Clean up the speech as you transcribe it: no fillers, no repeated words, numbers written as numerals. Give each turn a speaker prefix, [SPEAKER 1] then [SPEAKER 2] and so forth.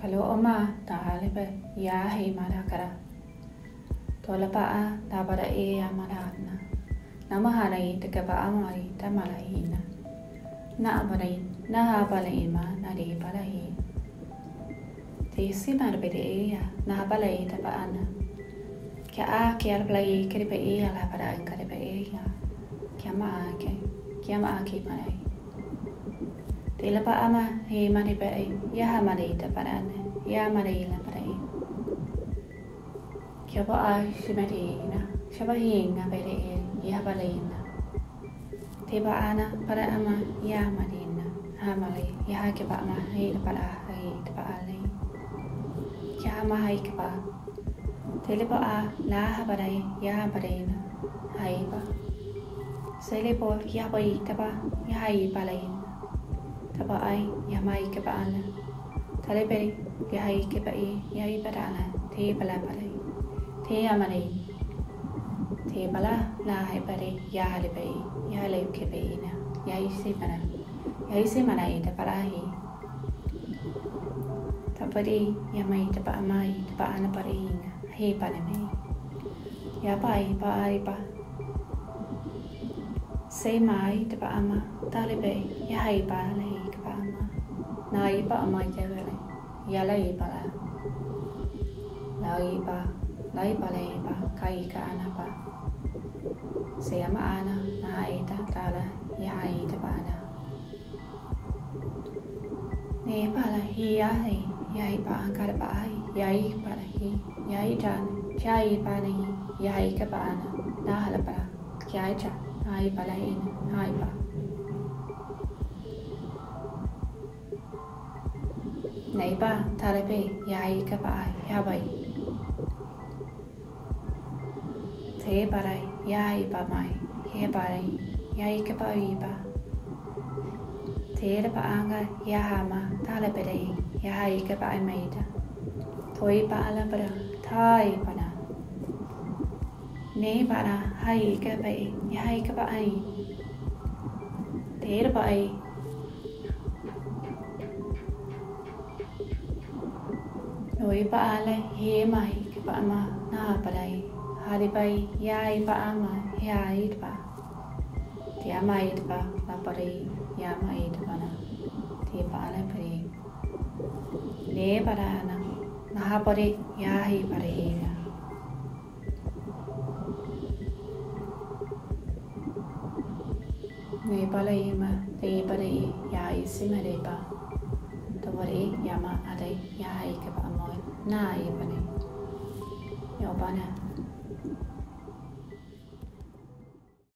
[SPEAKER 1] Kalau oma tahalibe ya hei madakara. Tolapa tabara ya madakna. Namaharai tekaba amari tamalahina. Na abarai na habalai ma na de balahi. Te simar bede ya na balai tabaana. Kya a kya balai keribe ya la para keribe ya. Kya ma ke balai. Telapa ama he mari bai ya hamari tabarane ya mari la bai. Kya ba a shimari na shabahi na bai ya balai na. Teba ana para ama ya mari na hamari ya ke ba ama he para he tabalai. Kya ma hai ke ba. Telapa a la habarai ya barai na hai ba. Selepo ya bai taba ya hai balai. Taba ai ya mai ke baana tale beri ya hai ke bai ya i badana te bala bala te amani te bala la hai bari ya hale bai ya le ke bai na ya i se mana i te para hi tabari ya mai te ba mai te ba ana bari na he bana mai ya bai ba se mai te ba ama tale bai ya hai ba le na iba amai jawale yala iba la iba kai ka ana ba se ama ana na ita tala ya ita bana ne pala hi ya iba angkar ba ya iba hi ya itan ya iba ni ya ka bana na hala ba ya ita na iba la ina na iba Này ba thare pe yai ka ba ya bai thế ba rai yai ba mai he ba rai yai ka ba i ba thế ba anga ya ha ma thale pe dai yai ka ba mai da thoi ba la ba thai ba na ne ba na hai ka ba yai ka ba ai thế ba ai Noi ba ale he mai ke ba ma na balai hari bai yai ba ama yai ba dia mai ba la pari ya mai ba na ti ba ale pari le para na ha pari yai pari na ne balai ma te pari yai simare ba Tawari yama adai yai ke ba Nai bane. Yo bana.